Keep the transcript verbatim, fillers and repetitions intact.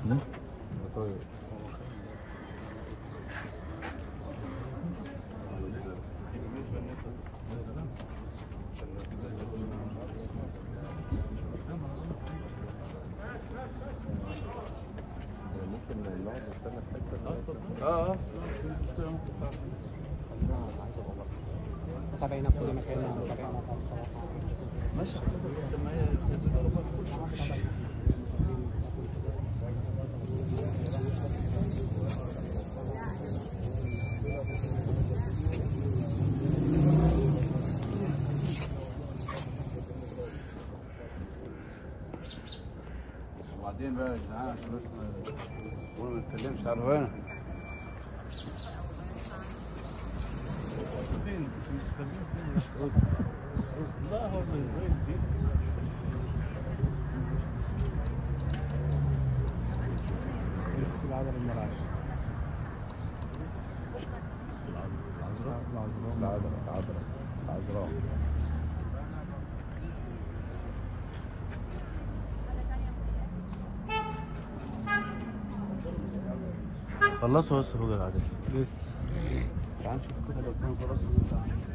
طيب. ممكن نقعد نستنى في حته. اه اه متابعين في كل مكان ومتابعين بصراحه. ماشي. وبعدين بقى يا جدعان عشان بس ما ما نتكلمش على هنا. فين؟ مش خلينا مسعود. مسعود لا هو من غير دي. لسه العذراء المراش. العذراء العذراء العذراء العذراء العذراء. خلصوا بس فوق العادة لسه. تعال نشوف كده لو كانوا خلصوا.